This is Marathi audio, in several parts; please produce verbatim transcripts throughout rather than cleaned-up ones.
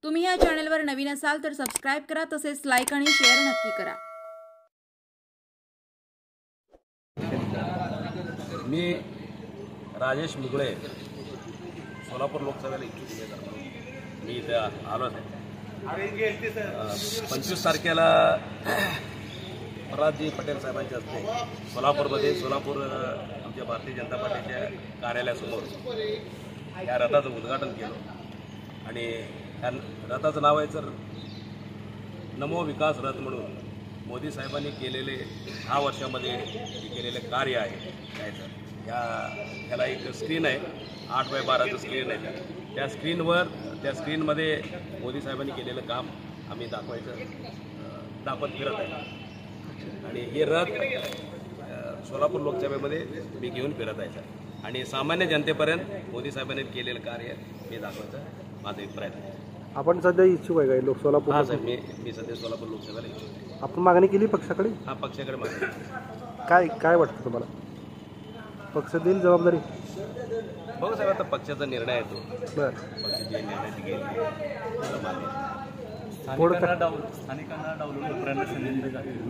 तुम्ही या चॅनलवर नवीन असाल तर सबस्क्राइब करा, तसेच लाईक आणि शेअर नक्की करा। मी राजेश मुगळे, सोलापूर लोकसभेला इच्छुक उमेदवार म्हणून मी इथे आलो आहे। पंचवीस तारखेला प्रल्हादजी पटेल साहेबांच्या हस्ते सोलापूरमध्ये सोलापूर आमच्या भारतीय जनता पार्टीच्या कार्यालयासमोर या रथाचं उद्घाटन केलं आणि या रथाचं नाव आहे तर नमो विकास रथ म्हणून मोदी साहेबांनी केलेले दहा वर्षामध्ये केलेले कार्य आहे काय तर या ह्याला एक स्क्रीन आहे, आठ बाय बाराचं स्क्रीन आहे। त्या स्क्रीनवर त्या स्क्रीनमध्ये मोदी साहेबांनी केलेलं काम आम्ही दाखवायचं दाखवत फिरत आहे आणि हे रथ सोलापूर लोकसभेमध्ये मी घेऊन फिरत आहे आणि सामान्य जनतेपर्यंत मोदी साहेबांनी केलेलं कार्य मी दाखवायचं माझा एक प्रयत्न आहे। आपण सध्या इच्छुक आहे का लोक सोलापूर? हां साहेब, मी मी सध्या सोलापूर लोकसभेला इच्छुक आहे। आपण मागणी केली पक्षाकडे? हा, पक्षाकडे मागणी। काय काय वाटतं तुम्हाला, पक्ष देईल जबाबदारी? बघू साहेब, आता पक्षाचा निर्णय आहे तो। बरं, पक्ष जे निर्णय ती घेईल स्थानिकांना डावलून प्रयत्न संधी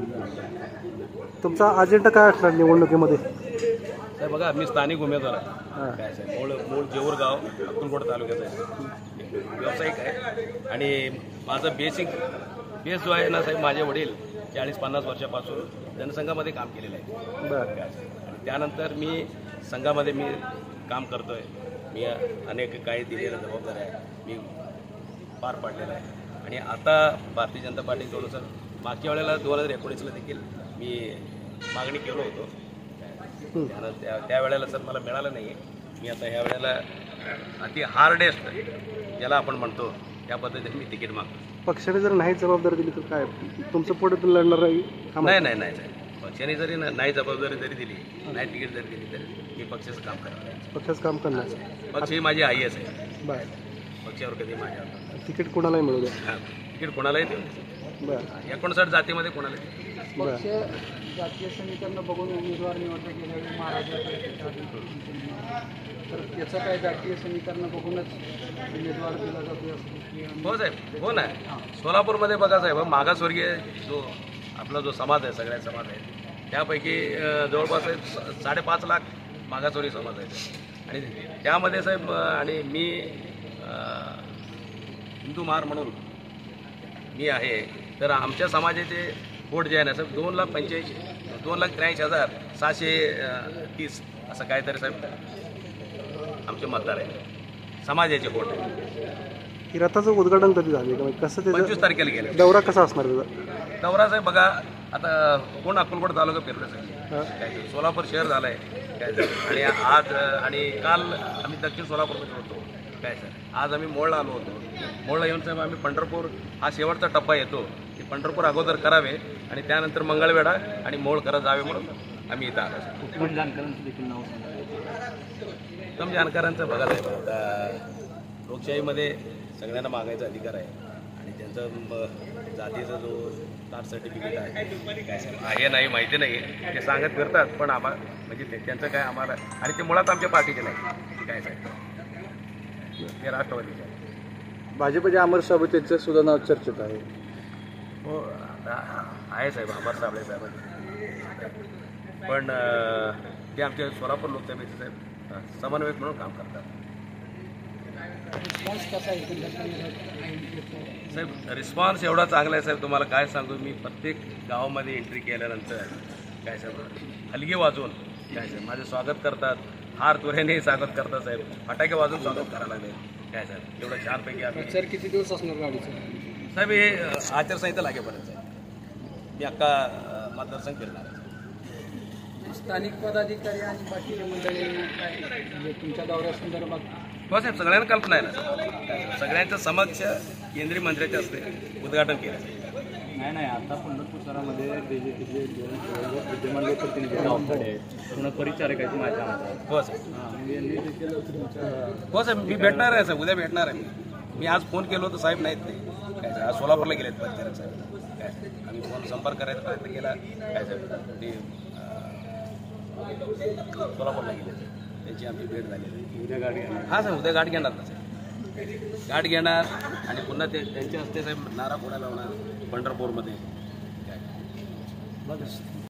तुमचा अजेंडा काय असणार निवडणुकीमध्ये? साहेब बघा, मी स्थानिक उमेदवार आहे काय साहेब, मूळ मूळ जेऊरगाव अक्कलकोट तालुक्यात आहे, व्यावसायिक आहे आणि माझा बेसिक बेस जो आहे ना साहेब, माझे वडील चाळीस पन्नास वर्षापासून जनसंघामध्ये काम केलेलं आहे। बरं, आणि त्यानंतर मी संघामध्ये मी काम करतो आहे, मी अनेक काही दिलेल्या जबाबदाऱ्या मी पार पाडलेला आहे आणि आता भारतीय जनता पार्टीकडून सर मागच्या वेळेला दोन हजार एकोणीसला देखील मी मागणी केलो होतो, त्यानं त्या त्यावेळेला सर मला मिळालं नाही। मी आता ह्या वेळेला अति हार्डेस्ट ज्याला आपण म्हणतो त्या पद्धतीने मी तिकीट मागतो। पक्षाने जर नाही जबाबदारी दिली तर काय तुमचं पुढे लढणार नाही? नाही नाही नाही साहेब, पक्षाने जरी नाही जबाबदारी जरी दिली, नाही तिकीट जरी दिली तरी मी पक्षाचं काम करणार। पक्षाचं काम करणार? पक्ष ही माझी आई आहे। बरं, पक्षावर कधी माझ्या तिकीट कोणालाही मिळू द्या? हां, तिकीट कोणालाही देऊ। बरं, एकोणसाठ जातीमध्ये कोणालाही बरं। जातीय समीकरण बघून उमेदवार निवडले गेले महाराष्ट्रात, तर त्याचं काय जातीय समीकरण बघूनच उमेदवार दिला जातो? हो साहेब, हो ना। सोलापूरमध्ये बघा साहेब, मागासवर्गीय जो आपला जो समाज आहे, सगळ्या समाज आहे त्यापैकी जवळपास साहेब साडेपाच लाख मागासवर्गीय समाज आहे आणि त्यामध्ये साहेब आणि मी हिंदू महार म्हणून मी आहे, तर आमच्या समाजाचे वोट जे आहे ना साहेब दोन लाख पंच्याऐंशी दोन लाख त्र्याऐंशी हजार सहाशे तीस असं काहीतरी साहेब आमचे मतदार आहे, समाजाचे वोट आहे। ही रथाचं उद्घाटन कधी झाले का, कसं ते पंचवीस तारखेला गेले? दौरा कसा असणार त्याचा? दौरा साहेब बघा, आता कोण अक्कलकोट तालुका फिरलं साहेब, काय सोलापूर शहर झालं आहे काय सर, आणि आज आणि काल आम्ही दक्षिण सोलापूरमध्ये होतो काय सर, आज आम्ही मोळला आलो होतो। मोळला येऊन साहेब आम्ही पंढरपूर हा शेवटचा टप्पा येतो की पंढरपूर अगोदर करावे आणि त्यानंतर मंगळवेढा आणि मोळ करत जावे म्हणून आम्ही इथं आलो। उत्तम जानकरांचं देखील नाव सांगा। उत्तम जानकरांचं बघा साहेब, आता लोकशाहीमध्ये सगळ्यांना मागायचा अधिकार आहे आणि त्यांचं जातीचा जो कास्ट सर्टिफिकेट आहे काय साहेब आहे नाही माहिती नाही, ते सांगत फिरतात, पण आम्हाला म्हणजे ते त्यांचं काय आम्हाला, आणि ते मुळात आमच्या पार्टीचे नाही काय साहेब, ते राष्ट्रवादीचे आहे। भाजपचे अमर साबळे त्यांचं सुद्धा नाव चर्चेत आहे। हो आहे साहेब, अमर साबळे साहेब, पण ते आमच्या सोलापूर लोकसभेचे साहेब समन्वयक म्हणून काम करतात। रिस्पॉन्स कसा आहे साहेब? रिस्पॉन्स एवढा चांगला आहे साहेब, तुम्हाला काय सांगू, मी प्रत्येक गावामध्ये एंट्री केल्यानंतर काय साहेब हलगी वाजवून काय साहेब माझे स्वागत करतात, हार तुऱ्याने स्वागत करतात साहेब, फटाके वाजवून स्वागत करायला लागले काय साहेब, एवढं छानपैकी आम्ही। सर किती दिवस असणार गाडीचं? साहेब हे आचारसंहिता लागेपर्यंत साहेब मी अख्खा मतदारसंघ फिरणार आहे। स्थानिक पदाधिकारी आणि बाकीच्या मंडळी काय म्हणजे तुमच्या दौऱ्यासंदर्भात? हो साहेब, सगळ्यांना कल्पना आहे ना, सगळ्यांच्या समक्ष केंद्रीय मंत्र्याच्या हस्ते उद्घाटन केलं। नाही नाही आता पंढरपूर शहरामध्ये बीजेपीचे दोन विद्यमान लोकप्रतिनिधी गावकडे आहेत, पुन्हा परिचारक आहेत माझ्या हातात। हो साहेब, यांनी देखील हो साहेब मी भेटणार आहे साहेब, उद्या भेटणार आहे मी मी आज फोन केलो होतो साहेब नाहीत ते काय साहेब, आज सोलापूरला गेलेत परिचारक साहेब काय साहेब, आम्ही फोन संपर्क करायचा प्रयत्न केला काय साहेब, ते सोलापूरला गेले, त्यांची आमची भेट झाली। उद्या गाडी हां साहेब, उद्या गाडी घेणार ना साहेब। गाठ घेणार आणि पुन्हा ते त्यांच्या हस्ते साहेब नारा फोडायला लावणार पंढरपूरमध्ये.